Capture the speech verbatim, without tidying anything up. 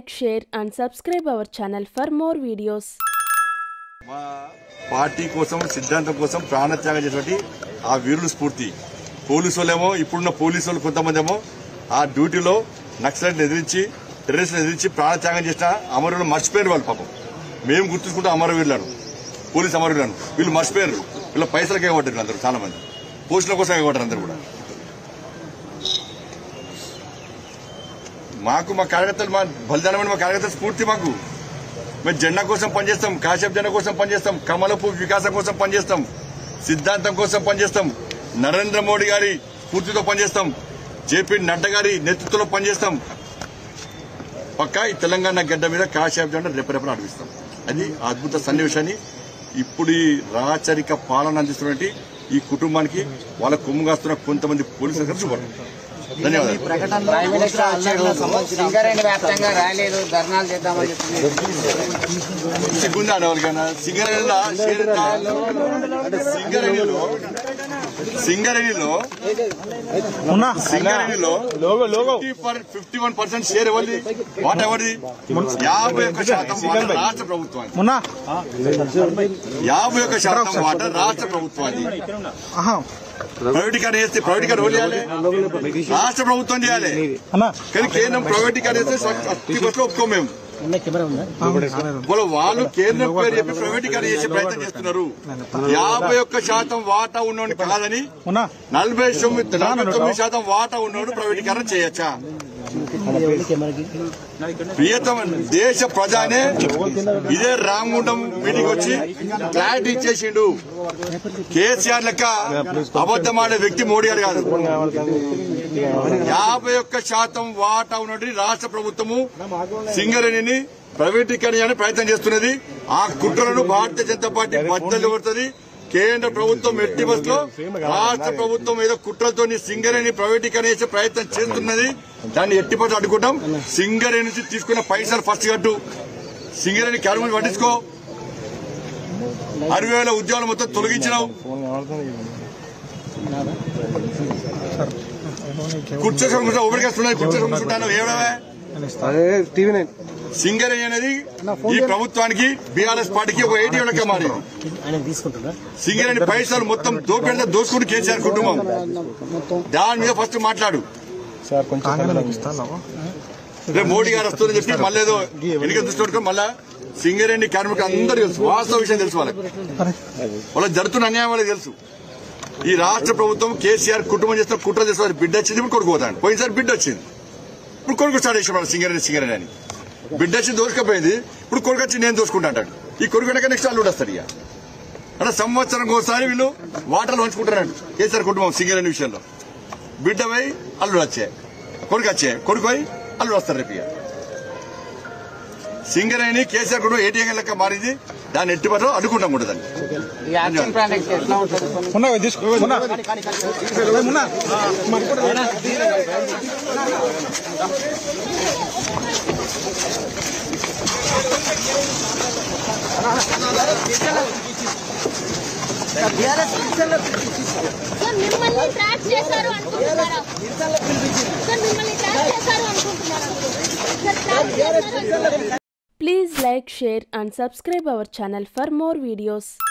like, share and subscribe our channel for more videos. మా party కోసం సిద్ధాంతం కోసం ప్రాణత్యాగం చేసేటి ఆ వీరుల స్ఫూర్తి. పోలీసు వాళ్ళేమో ఇప్పుడున్న పోలీసు వాళ్ళు కొంతమంది ఏమో ఆ డ్యూటీలో నక్సలైట్ని ఎదిరించి టెర్రరిస్టులను ఎదిరించి ప్రాణత్యాగం చేసిన అమరులను మర్చిపోయారు వాళ్ళు. పాపం మేము గుర్తుంచుకుంటాం అమరవీరులను, పోలీసు అమరవీరులను. వీళ్ళు మర్చిపోయారు. వీళ్ళ పైసలకి ఎగబడ్డారు అందరూ, చాలా మంది పోస్టుల కోసం ఎగబడ్డారు అందరూ కూడా. మాకు మా కార్యకర్తలు మా బలిదానమైన మా కార్యకర్తల స్ఫూర్తి మాకు. మేము జెండా కోసం పనిచేస్తాం, కాశ్యప్ జెండా కోసం పనిచేస్తాం, కమలపు వికాసం కోసం పనిచేస్తాం, సిద్ధాంతం కోసం పనిచేస్తాం, నరేంద్ర మోడీ గారి స్ఫూర్తితో పనిచేస్తాం, జేపీ నడ్డా గారి నేతృత్వంలో పనిచేస్తాం. పక్కా ఈ తెలంగాణ గడ్డ మీద కాశ్యప్ జెండా రేపు రేపు అడిగిస్తాం. అది అద్భుత సన్నివేశాన్ని ఇప్పుడు ఈ రాచరిక పాలన అందిస్తున్నటువంటి ఈ కుటుంబానికి వాళ్ళ కొమ్ము కాస్తున్న కొంతమంది పోలీసులు కలిసి చూపడం. ధన్యవాదాలు. సిగ్గుందా ఎవరికైనా? సింగరేణిలో సింగరేణిలో సింగరేణిలో సింగరేణిలో ఫిఫ్టీ వన్ పర్సెంట్ షేర్ ఎవరిది? వాట్ ఎవరిది? యాభై ఒక్క శాతం వాటా రాష్ట్ర ప్రభుత్వానికి. యాభై ఒక్క శాతం వాటా రాష్ట్ర ప్రభుత్వానికి. ప్రైవేటీకరణ చేస్తే ప్రైవేటీకరణ ఎవరు చేయాలి? రాష్ట్ర ప్రభుత్వం చేయాలి. కానీ కేంద్రం ప్రైవేటీకరణ చేస్తే ఒప్పుకో. మేము వాళ్ళు కేంద్రం పేరు చెప్పి ప్రైవేటీకరణ చేసే ప్రయత్నం చేస్తున్నారు. యాభై ఒక్క శాతం వాటా ఉన్నోడు కాదని నలభై తొమ్మిది నలభై తొమ్మిది శాతం వాటా ఉన్నోడు ప్రైవేటీకరణ చేయొచ్చా? ప్రియతమ దేశ ప్రజానే ఇదే రామగుండం మీటింగ్ వచ్చి క్లారిటీ ఇచ్చేసిండు. కేసీఆర్ లెక్క అబద్దమాడే వ్యక్తి మోడీ గారు కాదు. యాభై ఒక్క శాతం వాటా ఉన్నటువంటి రాష్ట్ర ప్రభుత్వము సింగరేణిని ప్రైవేటీకరణ ప్రయత్నం చేస్తున్నది. ఆ కుట్రలను భారతీయ జనతా పార్టీ బద్దలు కొడుతుంది. కేంద్ర ప్రభుత్వం ఎట్టి బస్సులో రాష్ట్ర ప్రభుత్వం ఏదో కుట్రలతో సింగరేణి ప్రైవేటీకరణ చేసే ప్రయత్నం చేస్తున్నది. దాన్ని ఎట్టి బస్సులు అడ్డుకుంటాం. సింగరేణి నుంచి తీసుకున్న పైసలు ఫస్ట్ కట్టు, సింగరేణి కార్మికులు పట్టించుకో. అరవై వేల ఉద్యోగాలు మొత్తం తొలగించినావు. కూర్చోసం ఉపరికేస్తున్నాయి. కూర్చోసం కూర్చుంటాను ఏడవే. సింగరేణి అనేది ఈ ప్రభుత్వానికి బీఆర్ఎస్ పార్టీకి ఒక ఏటీ లెక్క మారింది. సింగరేణి పైసలు మొత్తం దోపెడితే దోసుకుంటూ కేసీఆర్ కుటుంబం. దాని మీద ఫస్ట్ మాట్లాడు. రేపు మోడీ గారు వస్తుందని చెప్పి మళ్ళీ ఏదో ఎన్నికలు దృష్టి పెట్టుకుని మళ్ళా సింగరేణి కార్మికులు అందరూ తెలుసు, వాస్తవ విషయం తెలుసు. వాళ్ళకి వాళ్ళకి జరుగుతున్న అన్యాయం వాళ్ళకి తెలుసు. ఈ రాష్ట్ర ప్రభుత్వం కేసీఆర్ కుటుంబం చేస్తున్న కుట్ర చేస్తున్న బిడ్డ వచ్చింది, ఇప్పుడు కొడుకుపోతాడు. పోయినసారి బిడ్డ వచ్చింది, ఇప్పుడు కొడుకు స్టార్ట్ చేసిన సింగరేణి సింగరేణి అని. బిడ్డ వచ్చి దోసుకపోయింది, ఇప్పుడు కొడుకు వచ్చి నేను దోసుకుంటా అంటాడు. ఈ కొడుకు వెనక నెక్స్ట్ అల్లుడు వస్తాడు. ఇక అంటే సంవత్సరం ఒకసారి వీళ్ళు వాటర్లు పంచుకుంటారంట కేసీఆర్ కుటుంబం సింగరేణి విషయంలో. బిడ్డ పోయి అల్లుడు వచ్చే, కొడుకు వచ్చే, కొడుకు పోయి అల్లుడు వస్తారు రేపు. ఇక సింగరేణి కేసీఆర్ కుటుంబం ఏటీఎం లెక్క మారింది. దాన్ని ఎట్టి పట్ల అడ్డుకుంటాం కూడా దాన్ని. Please like, share and subscribe our channel for more videos.